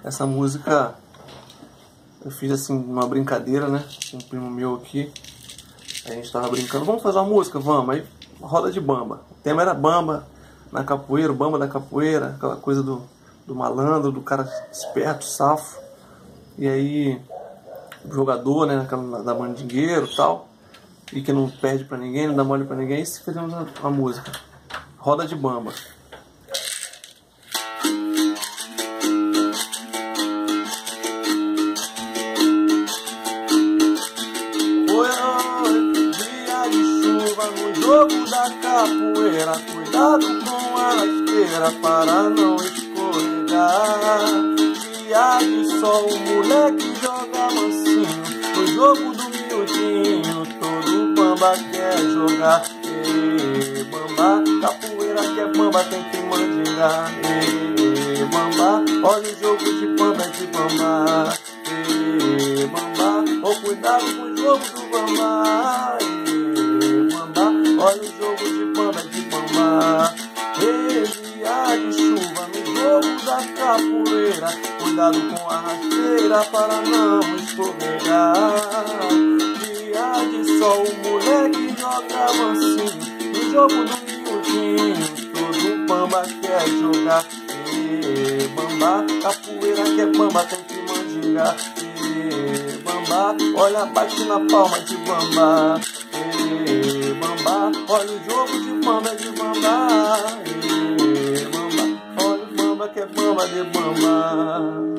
Essa música eu fiz assim uma brincadeira, né? Com um primo meu aqui. A gente tava brincando, vamos fazer uma música? Vamos. Aí roda de bamba. O tema era bamba na capoeira, o bamba da capoeira, aquela coisa do malandro, do cara esperto, safo. E aí o jogador, né, da mandingueiro e tal, e que não perde pra ninguém, não dá mole pra ninguém, e se fizemos uma música. Roda de bamba. Dia de chuva no jogo da capoeira, cuidado com a rasteira para não escorregar. Dia de sol, o moleque joga mansinho, no jogo do miudinho, todo bamba quer jogar. Ê, bamba, capoeira que é bamba, tem que mandingar. Ê, bamba, olha o jogo de bamba, é de bamba. Ê, bamba, oh, cuidado com o jogo do bamba. Ê, bamba, olha o jogo de bamba, é de bamba. Ê, dia de chuva no jogo da capoeira, cuidado com a rasteira para não escorregar. Dia de sol, o moleque joga mansinho, no jogo do miudinho, todo bamba quer jogar. Ê, bamba, capoeira que é bamba, tem que mandingar. Ê, bamba, olha, bate na palma de bamba. Ê, bamba, olha o jogo de bamba, é de bamba. Ê, bamba, olha o bamba que é bamba de bamba.